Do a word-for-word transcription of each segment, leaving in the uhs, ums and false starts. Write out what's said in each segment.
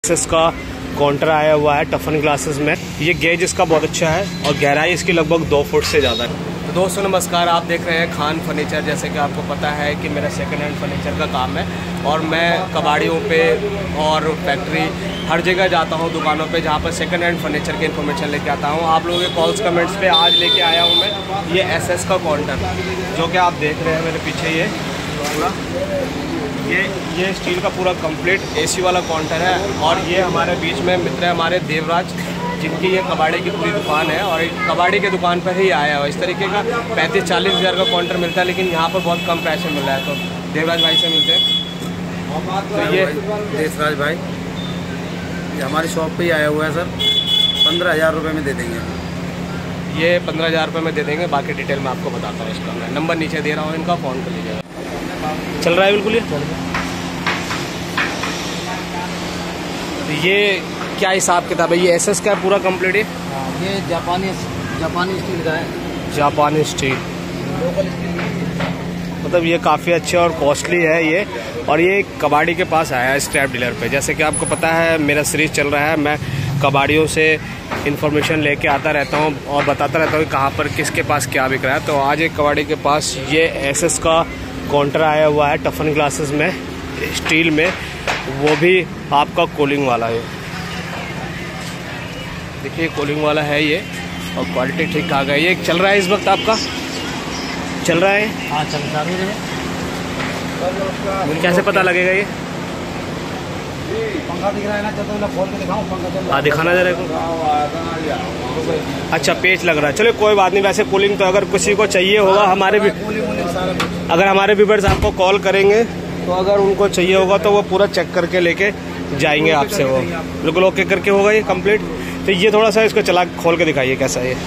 SS का counter आया हुआ है टफन ग्लासेस में। ये गेज इसका बहुत अच्छा है और गहराई इसकी लगभग दो फुट से ज़्यादा है। तो दोस्तों नमस्कार, आप देख रहे हैं खान फर्नीचर। जैसे कि आपको पता है कि मेरा सेकंड हैंड फर्नीचर का काम है और मैं कबाड़ियों पे और फैक्ट्री हर जगह जाता हूँ, दुकानों पे जहाँ पर सेकंड हैंड फर्नीचर की इन्फॉर्मेशन लेके आता हूँ। आप लोगों के कॉल्स कमेंट्स पे आज लेके आया हूँ मैं ये एसएस का काउंटर, जो कि आप देख रहे हैं मेरे पीछे। ये पूरा ये ये स्टील का पूरा कंप्लीट एसी वाला काउंटर है। और ये हमारे बीच में मित्र है हमारे देवराज, जिनकी ये कबाड़ी की पूरी दुकान है और कबाड़ी की दुकान पर ही आया है। इस तरीके का पैंतीस चालीस हज़ार का काउंटर मिलता है, लेकिन यहाँ पर बहुत कम प्राइस में मिल रहा है। तो देवराज भाई से मिलते हैं। तो ये देवराज भाई ये हमारी शॉप पे ही आया हुआ है सर, पंद्रह हज़ार रुपये में दे देंगे। ये पंद्रह हज़ार रुपये में दे देंगे। बाकी डिटेल मैं आपको बताता हूँ। इसका मैं नंबर नीचे दे रहा हूँ, इनका फ़ोन कर लीजिएगा। चल रहा है बिल्कुल ये ये क्या हिसाब किताब है? ये एसएस का है पूरा कंप्लीट। है ये जापानी जापानी स्टील का है। जापानी स्टील लोकल स्टील, मतलब ये काफ़ी अच्छे और कॉस्टली है ये। और ये कबाड़ी के पास आया है स्क्रैप डीलर पे। जैसे कि आपको पता है मेरा सीरीज चल रहा है, मैं कबाड़ियों से इन्फॉर्मेशन लेके आता रहता हूँ और बताता रहता हूँ कि कहाँ पर किसके पास क्या बिक रहा है। तो आज एक कबाड़ी के पास ये एसएस का काउंटर आया हुआ है टफन ग्लासेस में, स्टील में, वो भी आपका कूलिंग वाला है। देखिए कूलिंग वाला है ये और क्वालिटी ठीक ठाक है। ये चल रहा है इस वक्त आपका चल रहा है? हाँ चल रहा है। कैसे पता लगेगा ये? पंखा दिख रहा है ना, चलो मैं खोल के दिखाऊं पंखा। हाँ दिखाना जरा को। अच्छा पेच लग रहा है, चलो कोई बात नहीं। वैसे कूलिंग तो अगर किसी को चाहिए होगा, हमारे भी अगर हमारे व्यूअर्स आपको कॉल करेंगे तो अगर उनको चाहिए होगा तो वो पूरा चेक करके लेके जाएंगे आपसे। वो बिल्कुल ओके करके होगा ये कंप्लीट। तो ये थोड़ा सा इसको चला खोल के दिखाइए कैसा है ये।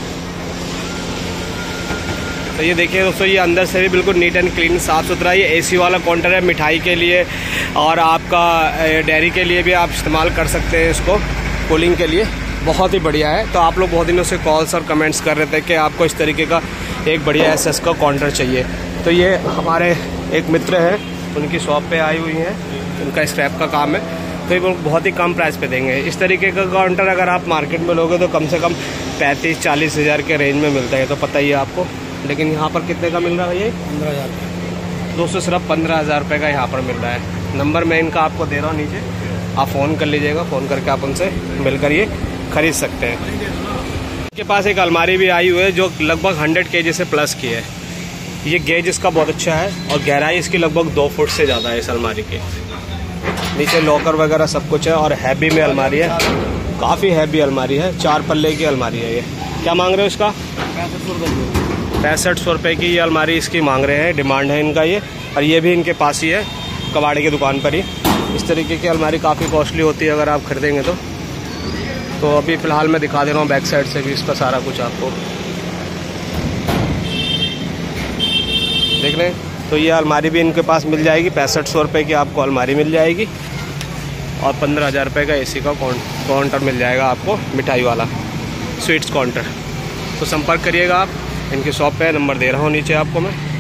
तो ये देखिए दोस्तों, ये अंदर से भी बिल्कुल नीट एंड क्लीन साफ़ सुथरा। ये एसी वाला काउंटर है, मिठाई के लिए और आपका डेयरी के लिए भी आप इस्तेमाल कर सकते हैं इसको, कूलिंग के लिए बहुत ही बढ़िया है। तो आप लोग बहुत दिनों से कॉल्स और कमेंट्स कर रहे थे कि आपको इस तरीके का एक बढ़िया एसएस का काउंटर चाहिए। तो ये हमारे एक मित्र हैं, उनकी शॉप पे आई हुई हैं, उनका स्क्रैप का काम है। तो ये बहुत ही कम प्राइस पे देंगे। इस तरीके का काउंटर अगर आप मार्केट में लोगे तो कम से कम पैंतीस चालीस हज़ार के रेंज में मिलता है, तो पता ही है आपको। लेकिन यहाँ पर कितने का मिल रहा है ये? पंद्रह हज़ार दोस्तों सिर्फ पंद्रह हज़ार रुपये का यहाँ पर मिल रहा है। नंबर मैं इनका आपको दे रहा हूँ नीचे, आप फ़ोन कर लीजिएगा। फ़ोन करके आप उनसे मिलकर ये खरीद सकते हैं। इनके पास एक अलमारी भी आई हुई है जो लगभग हंड्रेड के जी से प्लस की है। ये गेज इसका बहुत अच्छा है और गहराई इसकी लगभग दो फुट से ज़्यादा है इस अलमारी की। नीचे लॉकर वगैरह सब कुछ है और हैवी में अलमारी है, काफ़ी हैवी अलमारी है। चार पल्ले की अलमारी है ये। क्या मांग रहे हो इसका? पैंसठ सौ रुपये पैंसठ सौ रुपये की ये अलमारी इसकी मांग रहे हैं, डिमांड है इनका ये। और ये भी इनके पास ही है कबाड़ी की दुकान पर ही। इस तरीके की अलमारी काफ़ी कॉस्टली होती है अगर आप खरीदेंगे तो। तो अभी फ़िलहाल मैं दिखा दे रहा हूँ बैक साइड से भी इसका सारा कुछ आपको देख रहे हैं। तो ये अलमारी भी इनके पास मिल जाएगी, पैंसठ सौ रुपये की आपको अलमारी मिल जाएगी और पंद्रह हज़ार रुपये का एसी का काउंटर मिल जाएगा आपको, मिठाई वाला स्वीट्स काउंटर। तो संपर्क करिएगा आप, इनकी शॉप पे नंबर दे रहा हूँ नीचे आपको मैं।